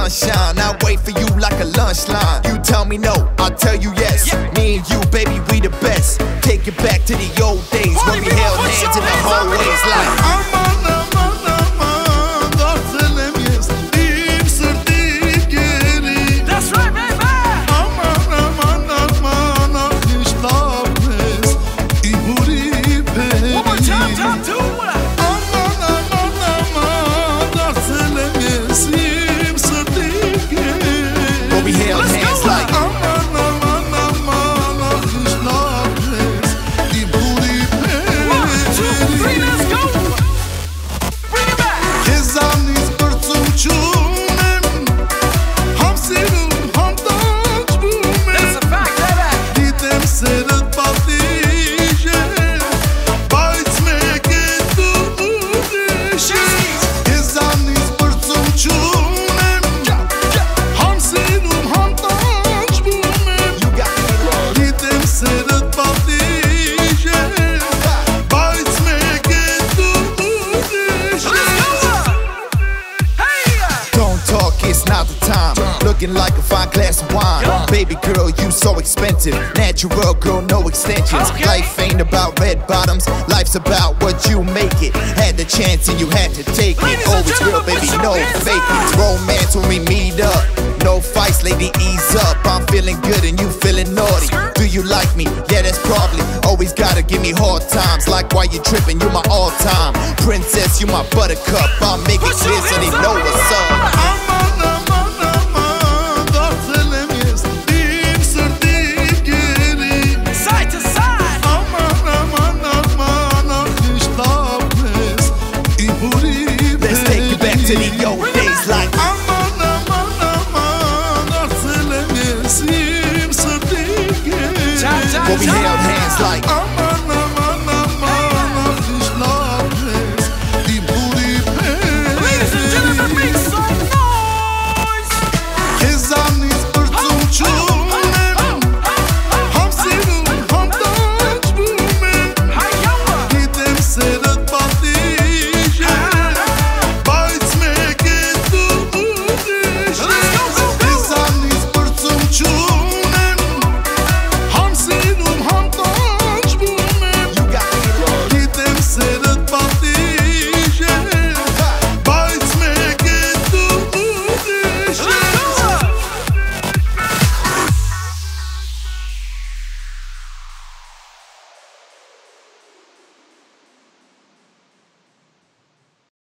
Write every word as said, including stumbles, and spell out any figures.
sunshine. I wait for you like a lunch line. You tell me no, I'll tell you yes. Me and you, baby, we the best. Take it back to the old days when we held hands in the hallways like aman aman aman, dartelemies im sırtı geri. That's right, baby. Aman aman aman, akışlarız iburi peri. One more time, time two. Aman aman aman, dartelemies im sırtı geri. when we held Let's hands go. like Aman aman aman, akışlarız iburi peri. One, two, three, let's go. Bring it back. Kezanis bërcumqunem, hamsirun hamdaqbume. That's a fact, baby. Ditem serët patije, bajt me këtu udeshe. Kezanis bërcumqunem, hamsirun hamdaqbume. you got me wrong. Ditem serët patije, bajt me këtu udeshe. Let's go. Hey. Don't talk, it's not the time. Looking like a fine glass of wine. Yeah. Baby girl, you so expensive. Natural girl, no extensions. Okay. Life ain't about red bottoms. Life's about what you make it. Had the chance and you had to take Ladies it. and Always real, gentlemen, baby, put your no hands fake up. it. Romance when we meet up. No fights, lady, ease up. I'm feeling good and you feeling naughty. Do you like me? Yeah, that's probably. Always gotta give me hard times. Like why you tripping, you my all-time princess, you my buttercup. I'll make it Put your clear so they hands know up. what's up. Aman aman aman, dartelemies im sırtı geri. Side to side. Aman aman aman, akışlarız iburi Let's take it back to the old days like Aman aman aman, dartelemies im sırtı geri. Time, time, when we time. held hands like Aman